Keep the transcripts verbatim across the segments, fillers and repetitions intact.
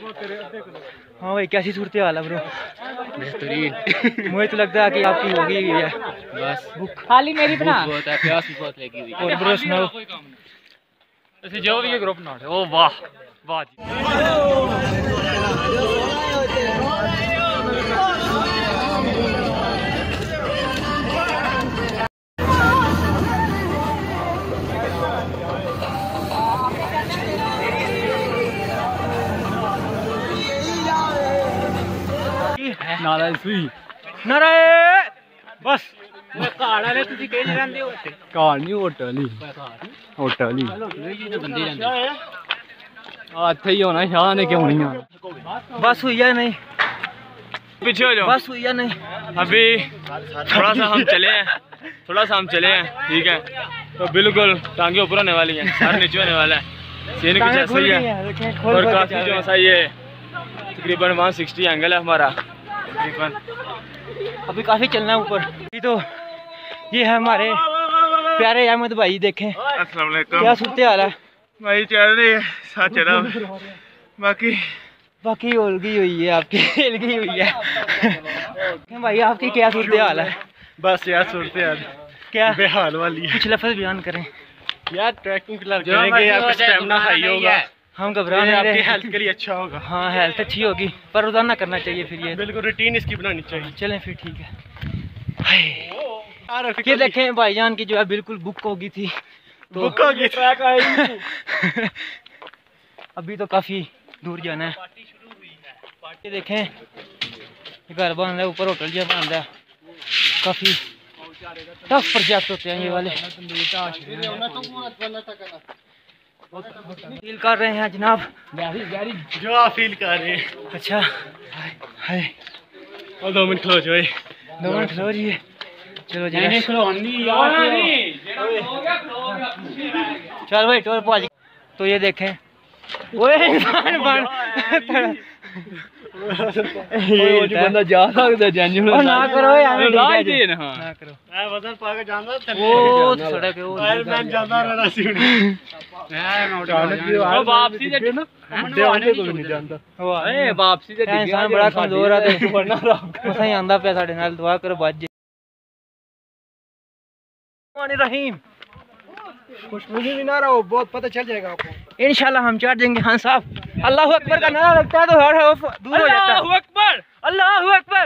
हाँ भाई कैसी सूरत हाल है ब्रो? बेहतरीन। मुझे तो लगता है कि आपकी होगी ही है बस भूख खाली मेरी बना बहुत है, प्यास भी बहुत लगी हुई। और ब्रो सुनाओ। ऐसे जो भी ग्रुप ना है। ओ वाह वाह नाराज हुई नाराज बस ਘਾੜ ਵਾਲੇ ਤੁਸੀਂ ਕਿਹ ਨਹੀਂ ਰਹਿੰਦੇ ਹੋ ਇੱਥੇ? ਘਾੜ ਨਹੀਂ ਹੋਟਲ ਹੀ ਹੋਟਲ ਹੀ ਬੰਦੇ ਰਹਿੰਦੇ ਆ ਇੱਥੇ ਹੀ ਹੋਣਾ ਸ਼ਾਹ ने क्यों नहीं आना बस हुई है नहीं पीछे हो जाओ बस हुई है नहीं अभी थोड़ा सा हम चले हैं थोड़ा सा हम चले हैं ठीक है तो बिल्कुल टांगे ऊपर होने वाली हैं सर नीचे होने वाला है सीन कुछ ऐसा ही है और काफी जो सा ये तकरीबन वन सिक्सटी एंगल है हमारा तकरीबन अभी काफी चलना है ऊपर। तो ये है हमारे प्यारे अहमद भाई देखें अस्सलाम वालेकुम क्या सूरत हाल है भाई चल रही है साथ चला बाकी बाकी उलगी हुई है आपकी हिलगी हुई है भाई आपकी क्या सूरत हाल है? बस यार सूरत हाल क्या बेहाल वाली है कुछ लफ्ज़ बयान करें यार ट्रैकिंग करेंगे आपका स्टेमिना हाई होगा हम घबरा नहीं आपकी रहे हेल्थ के लिए अच्छा होगा। हाँ हेल्थ अच्छी होगी पर रोजाना करना चाहिए फिर ये बिल्कुल रूटीन इसकी बनानी चाहिए। चलें फिर ठीक है। ये देखें भाईजान की जो है बिल्कुल बुक होगी थी तो बुक होगी ट्रैक आई अभी तो काफ़ी दूर जाना है। ये देखें घर बन रहा है ऊपर होटल जो बन रहा है काफ़ी टफ प्रोजेक्ट होते हैं ये वाले। फील कर रहे हैं जनाब जो आप फील कर रहे हैं। अच्छा हाय और दो मिनट खलो जो दो मिनट खलो जी चलो जी नहीं खलो नहीं यार चल भाई टोल पहुंच। तो ये देखें वो इंसान बन बंदा जा सकता जेन्युइन ना करो यार लाज दे ना ना करो मैं वजन पा के जांदा वो सड़क है वो मैं जांदा रहना सी मैं वापसी से ना देवाने को नहीं जांदा ए वापसी से इंसान बड़ा कमजोर है ते मसा ही आंदा पे साडे नाल दुआ करो बच जे रहीम खुशबू भी ना रहो बहुत पता चल जाएगा आपको इंशाल्लाह हम चढ़ जाएंगे। हाँ साहब अल्लाह अकबर का नारा लगता है तो हर खौफ दूर हो जाता है। अल्लाह अकबर अल्लाह अकबर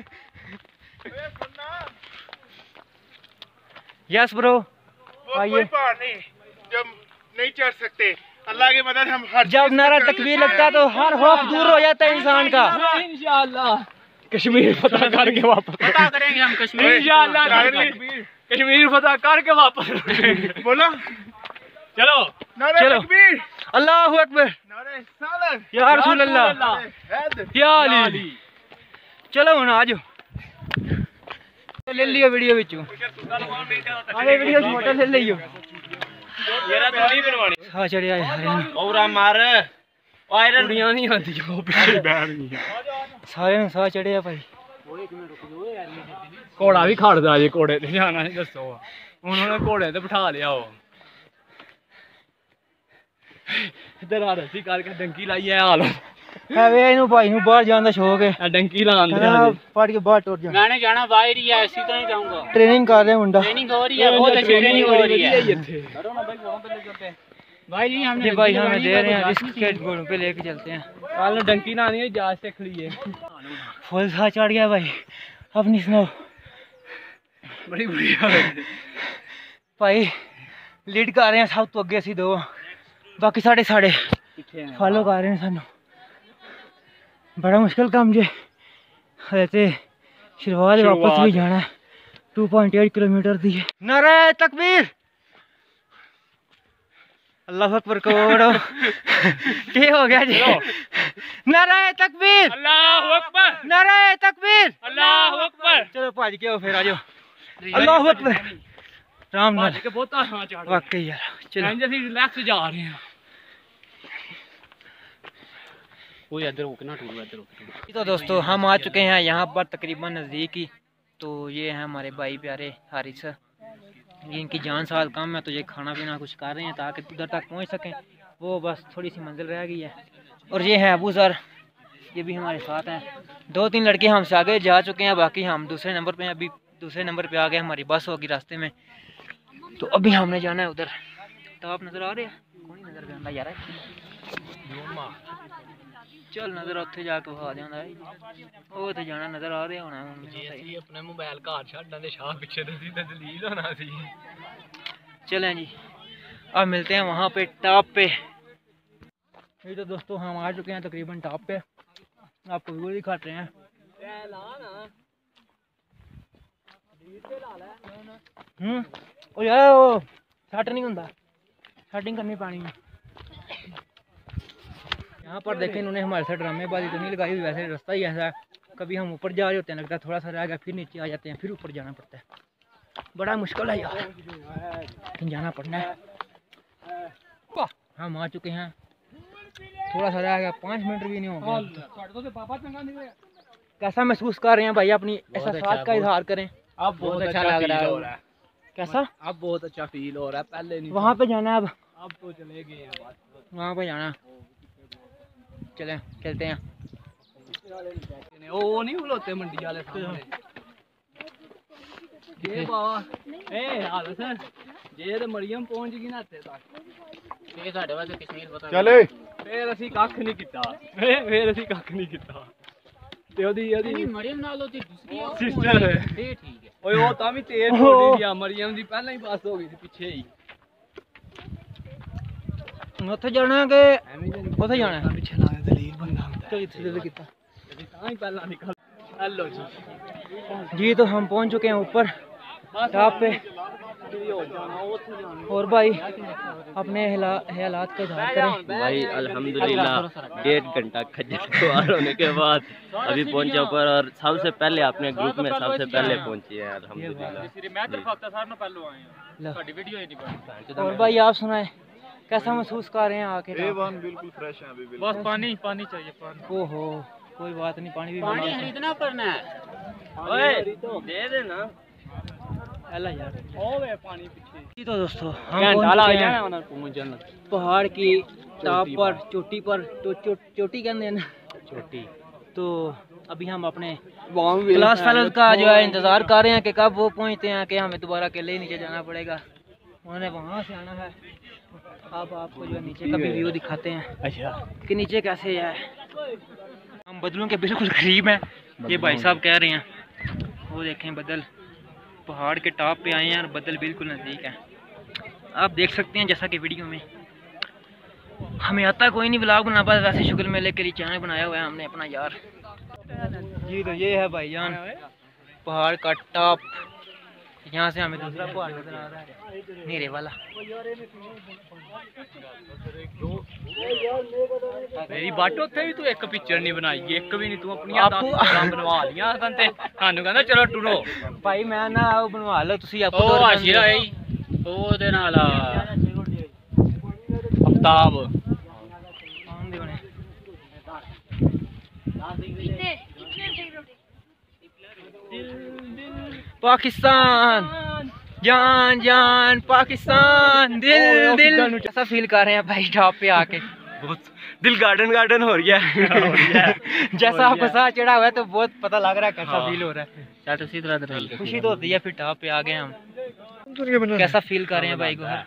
यस ब्रो कोई पहाड़ नहीं जब नहीं चढ़ सकते अल्लाह की मदद हम हर जब नारा तकबीर लगता है तो हर खौफ दूर हो जाता है इंसान का। इंशाल्लाह कश्मीर फतह करके वापस पता करेंगे हम कश्मीर इंशाल्लाह कश्मीर फतह करके वापस बोलो चलो नारे चलो तकबीर अल्लाह अकबर नारे सालत या रसूल अल्लाह या अली। चलो हुन आ जाओ ले लियो वीडियो विचों अरे वीडियो फोटो ले लियो येरा तो नहीं बनवानी हां चढ़िया यार औरा मार आयरन कुड़ियां नहीं आती वो पीछे बैठ गई सारे साह चढ़े आ भाई घोड़ा भी खड़दा जे घोड़े ते जाना नहीं दसो उन्होंने घोड़े ते बिठा लिया वो इधर आ रही करके डंकी लाई है हाल है वे इनु भाई नु बाहर जाने दा शौक है डंकी लान दे पड़ के बाहर टूट जा मैंने जाना बाहर ही है ऐसी तो नहीं जाऊंगा ट्रेनिंग कर रहे हैं मुंडा ट्रेनिंग हो रही है बहुत अच्छी ट्रेनिंग हो रही है डरो ना भाई वहां पे ले चलते हैं भाई जी हमने भाई हमें दे रहे हैं रिस्क के घोड़ों पे लेके चलते हैं। कल डंकी ना आनी है जहाज से खड़ी है फुल सा चढ़ गया भाई अपनी सुनाओ बड़ी बुरी हालत भाई लीड कर रहे हैं सब तो अगे सी दो बाकी साढ़े साढ़े फॉलो कर रहे हैं सानू बड़ा मुश्किल काम जे ते शिरवाल वापस भी जाना है टू पॉइंट एट किलोमीटर दी है। नारे तकबीर अल्लाह अकबर करो क्या हो गया जी नारे तकबीर अल्लाह अकबर नारे तकबीर अल्लाह अकबर चलो भाज के फिर आ जाओ अल्लाह अकबर राम नाल के बहुत हां चढ़ वाकई यार चलो जैसे रिलैक्स जा रहे हैं वो इधर रुकना टूर इधर रुकना। तो दोस्तों हम आ चुके हैं यहाँ पर तकरीबन नज़दीक ही। तो ये हैं हमारे भाई प्यारे हारिस, ये इनकी जान साल कम है तो ये खाना पीना कुछ कर रहे हैं ताकि उधर तक पहुँच सकें। वो बस थोड़ी सी मंजिल रह गई है, और ये हैं अबू सर, ये भी हमारे साथ हैं। दो तीन लड़के हमसे आगे जा चुके हैं, बाकी हम दूसरे नंबर पे हैं। अभी दूसरे नंबर पे आ गए, हमारी बस होगी रास्ते में, तो अभी हमने जाना है उधर। तो आप नज़र आ रहे हैं कौन नज़र पे आंदा यार, चल नज़र उत्थे जाके विखा देंदा है वो तो जाना नज़र आ रहा होना है अपने मोबाइल घर छड्डां ते शाह पीछे ते दलील होना सी। चलें जी, अब मिलते हैं वहाँ पे टॉप पे। ये तो दोस्तों हम आ चुके हैं तकरीबन टॉप पे, आपको व्यू दिखाते हैं। हम्म ओ यार वो सट नहीं होता, सेटिंग करनी पानी में। यहाँ पर देखें इन्होंने हमारे साथ ड्रामेबाजी तो नहीं लगाई हुई, वैसे रास्ता ही ऐसा है, कभी हम ऊपर जा रहे होते हैं लगता है थोड़ा सा रह गया, फिर नीचे आ जाते हैं, फिर ऊपर जाना पड़ता है। बड़ा मुश्किल है यार, लेकिन जाना पड़ना है। हम आ चुके हैं, थोड़ा सा रह गया, पाँच मिनट भी नहीं हो गए। कैसा महसूस कर रहे हैं भाई, अपनी एहसास का इजहार करें। अब बहुत अच्छा लग रहा है। कैसा? अब बहुत अच्छा फील हो रहा है, पहले नहीं। वहाँ पे जाना है अब, अब तो चले गए हैं, वहाँ पे जाना। चलें चलते हैं। वो नहीं बुलाते मंडी वाले सामने ये बाबा ए हाल सर जे ते मरियम पहुंच गई ना ਇੱਥੇ ਤੱਕ ਇਹ ਸਾਡੇ ਵਾਸਤੇ ਕਸ਼ਮੀਰ ਪਤਾ ਚਲੇ ਫੇਰ ਅਸੀਂ ਕੱਖ ਨਹੀਂ ਕੀਤਾ ਫੇਰ ਅਸੀਂ ਕੱਖ ਨਹੀਂ ਕੀਤਾ ਤੇ ਉਹਦੀ ਉਹਦੀ ਮਰੀਮ ਨਾਲ ਉਹਦੀ ਦੂਸਰੀ ਸਿਸਟਰ ਹੈ ਇਹ ਠੀਕ ਹੈ ਓਏ ਉਹ ਤਾਂ ਵੀ ਤੇਜ਼ ਥੋੜੀ ਆ ਮਰੀਮ ਦੀ ਪਹਿਲਾਂ ਹੀ ਪਾਸ ਹੋ ਗਈ ਸੀ ਪਿੱਛੇ ਹੀ ਉੱਥੇ ਜਾਣਾ ਕਿ ਉੱਥੇ ਜਾਣਾ ਪਿੱਛੇ ਲਾ ਦਲੀਲ ਬੰਦਾ ਹੁੰਦਾ तो इधर इधर कितना ਤਾਂ ਹੀ ਪਹਿਲਾਂ ਨਿਕਲ हेलो जी जी तो हम पहुंच चुके हैं ऊपर टॉप पे। और भाई अपने हालात का इजहार करें। भाई अल्हम्दुलिल्लाह डेढ़ घंटा खज्जल खुआर होने के बाद अभी पहुंचे ऊपर और सबसे पहले अपने ग्रुप में सबसे पहले पहुंचे हैं अल्हम्दुलिल्लाह। और भाई आप सुनाए कैसा महसूस कर रहे हैं आके? बिल्कुल फ्रेश है अभी बिल्कुल। बस पानी पानी चाहिए पानी। ओहो कोई बात नहीं, पानी भी पानी खरीदना पड़ना है ओए दे देना अल्लाह यार। ओए पानी पीछे जी तो दोस्तों हम पहुंच जाना पहाड़ की टॉप पर चोटी पर तो चो, चोटी कहते हैं ना छोटी। तो अभी हम अपने क्लास फेलोज का जो है इंतज़ार कर रहे हैं कि कब वो पहुंचते हैं कि हमें दोबारा अकेले ही नीचे जाना पड़ेगा। उन्होंने वहाँ से आना है। अब आपको जो है नीचे का भी व्यू दिखाते हैं अच्छा कि नीचे कैसे है। हम बदलों के बिल्कुल करीब हैं, ये भाई साहब कह रहे हैं। वो देखें बदल, पहाड़ के टॉप पे आए हैं और बदल बिल्कुल नज़दीक है। आप देख सकते हैं जैसा कि वीडियो में हमें आता कोई नहीं ब्लॉग बना पास, वैसे शुक्र मेले के लिए चैनल बनाया हुआ है हमने अपना यार। जी तो ये है भाईजान पहाड़ का टॉप, यहाँ से हमें दूसरा पहाड़ नजर आ रहा है नीरे वाला। मेरी बाटो थे भी तू एक पिक्चर नहीं बनाई, एक भी नहीं तू अपनी बनवा लिया ते सानू कहंदा चलो टुरो भाई मैं ना वो बनवा लो तुसी आपो ओ आशिरा है ओ दे नाल आफ्ताब आंदे होने पाकिस्तान जान जान पाकिस्तान दिल दिल कैसा फील कर रहे हैं भाई टॉप पे आके? बहुत दिल गार्डन गार्डन हो गया है जैसा आपको साथ चढ़ा हुआ है तो बहुत पता लग रहा है कैसा फील हो रहा है। उसी तरह खुशी तो होती है फिर टॉप पे आ गए हम। कैसा फील कर रहे हैं भाई को?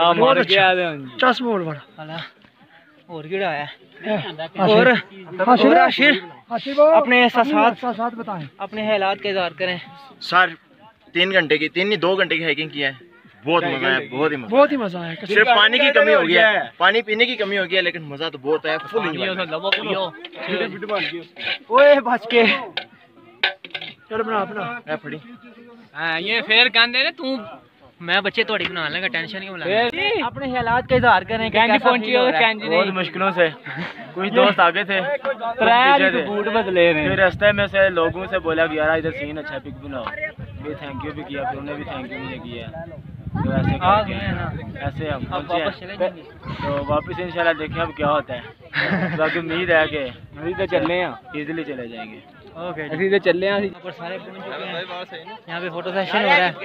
चश्मा बड़ा और कीड़ा है और और आशिर अपने साथ बताएं, अपने हालात का इज़हार करें। सर तीन घंटे की तीन नहीं दो घंटे की हाइकिंग किया है, बहुत मजा आया, बहुत ही मजा बहुत ही मजा आया। सिर्फ पानी की कमी हो गया है, पानी पीने की कमी हो गई है, लेकिन मजा तो बहुत आया। Full enjoy. ओए बच के चल बना अपना मैं फड़ी हां ये फिर कहंदे ने तू मैं बच्चे थोड़ी बना लेगा, टेंशन क्यों लेंगे? अपने हालात का इज़हार करें। कैंजी पहुंची हो कैंजी बहुत मुश्किलों से कुछ दोस्त आगे थे, तो बूट बदले रहे फिर रास्ते में से लोगों से बोला कि यार इधर सीन अच्छा पिक बनाओ, ये थैंक यू भी किया, फिर उन्होंने भी थैंक यू मुझे किया। तो ऐसे करके ऐसे हम पहुंचे तो वापस इंशाल्लाह देखें अब क्या होता है। बाकी उम्मीद है कि अभी तो चलने हैं, इजीली चले जाएंगे। ओके अभी तो चल रहे हैं। यहाँ पर सारे पहुंच चुके हैं, यहाँ पे फोटो सेशन हो रहा है।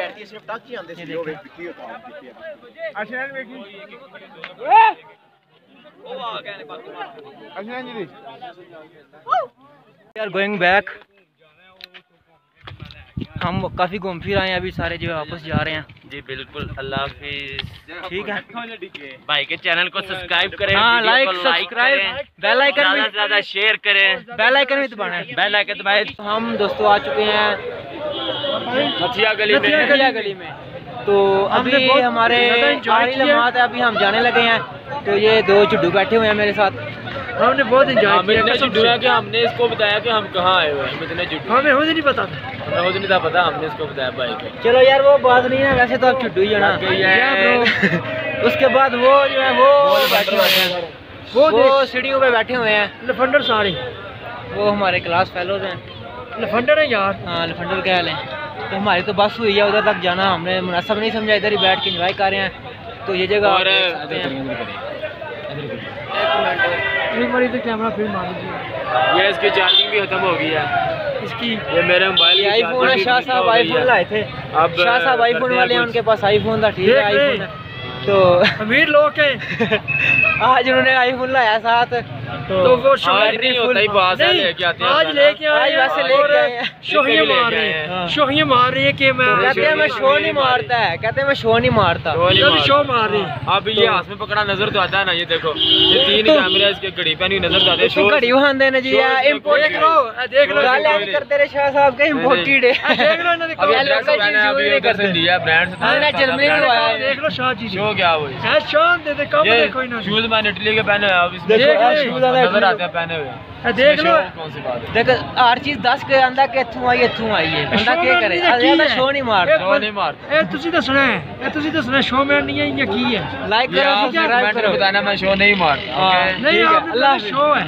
Are going back. हम काफी घूम फिर आए हैं, अभी सारे जो है वापस जा रहे हैं। जी बिल्कुल, अल्लाह हाफिज। ठीक है भाई के चैनल को सब्सक्राइब करें, हाँ, वीडियो लाइक को लाइक सब्सक्राइब करें, बेल आइकन ज्यादा भी से ज्यादा शेयर करें, बेल आइकन भी दबाना है। बेल आइकन दबाए। हम दोस्तों आ चुके हैं हथिया गली में। हथिया गली में। तो अभी हमारे आखिरी लम्हात है, अभी हम जाने लगे हैं। तो ये दो चुड्डू बैठे हुए हैं मेरे साथ। हमने बहुत एंजॉय किया। इतने जुड्डू है कि हमने इसको बताया कि हम कहाँ आए हुए हैं। इतने जुड्डू हमें खुद नहीं पता था, हमें खुद नहीं था पता, हमने इसको बताया भाई को। चलो यार वो बात नहीं है, वैसे तो आप चुड्डू ही हो ना। उसके बाद वो जो है वो बैठे हुए हैं, वो वो सीढ़ियों पे बैठे हुए हैं लफंडर सारे। वो हमारे क्लास फेलोज हैं। लफंडर है यार। हाँ लफंडर क्या हाल है। तो हमारी तो बस हुई है उधर तक जाना, हमने मुनासिब नहीं समझा, इधर ही बैठ के एंजॉय कर रहे हैं। तो ये जगह और तो कैमरा फिर मान लीजिए। ये इसकी चार्जिंग भी खत्म हो गई है। इसकी ये मेरे मोबाइल की आईफोन है, शाह साहब आईफोन लाए थे। अब शाह साहब आईफोन वाले हैं, उनके पास आईफोन था, ठीक है आईफोन है। तो अमीर लोग हैं। आज उन्होंने आईफोन लाया साथ, तो, तो वो आज नहीं होता ही बात है, लेके आते हैं। आज लेके आए, वैसे लेके आए हैं। शोहियां मार रहे हैं, शोहियां मार रही है कि मैं कहते हैं मैं शो नहीं मारता है, कहते हैं मैं शो नहीं मारता, शो मार रही है। अब ये हाथ में पकड़ा नजर तो आता है ना, ये देखो ये तीन कैमरे इसके घड़ी पे नहीं नजर आते। शो घड़ी वहां देने जी इंपोर्ट देख लो, देख लो गाल ऐड करते रहे शाह साहब के इंपोर्टेड है। देख लो इन्होंने कभी लोकल चीज यूज नहीं करते दिया, ब्रांड से हमने जर्मनी में आया है। देख लो शाह जी शो क्या हुआ है, शान दे दे कम देखो इन्होंने। शूज मैंने इटली के पहने हैं, अब इसमें शूज नजर आते हैं पहने हुए। देख लो कौन सी बात है, देख हर चीज दस के आंदा के इथों आई इथों आई है, बंदा क्या करे। ज्यादा शो नहीं मारता, शो नहीं मारता। ए ਤੁਸੀਂ ਦੱਸਣਾ ਹੈ, ਇਹ ਤੁਸੀਂ ਦੱਸਣਾ ਸ਼ੋ ਮੈਨ ਨਹੀਂ ਹੈ ਜਾਂ ਕੀ ਹੈ। लाइक करो, सब्सक्राइब करो, बताना मैं शो नहीं मारता। नहीं अल्लाह शो है।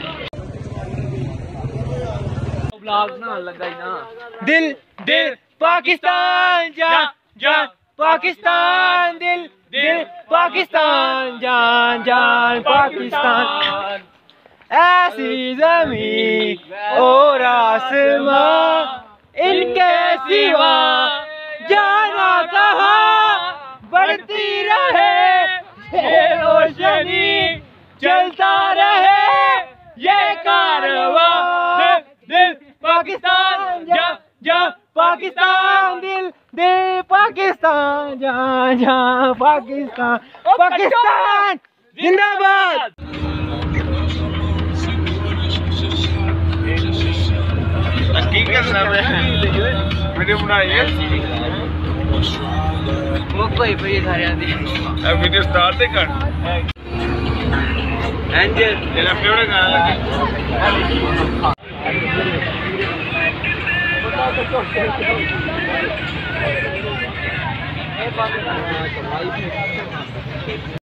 ब्लॉग ना लगा ही ना। दिल दिल पाकिस्तान जा जा पाकिस्तान, दिल दिल पाकिस्तान, जान जान पाकिस्तान। ऐसी ज़मीं और आसमां, इनके सिवा जाना कहाँ, बढ़ती रहे ये रोशनी, चलता रहे ये कारवां। दिल दिल पाकिस्तान जा जा पाकिस्तान, दिल दिल पाकिस्तान, जा जा पाकिस्तान, पाकिस्तान जिंदाबाद। ठीक है ना, वीडियो बनाई है वो कोई भाई सारे आदि वीडियो स्टार्ट ते कर एंजल तेरा फेवरेट गाना लगे।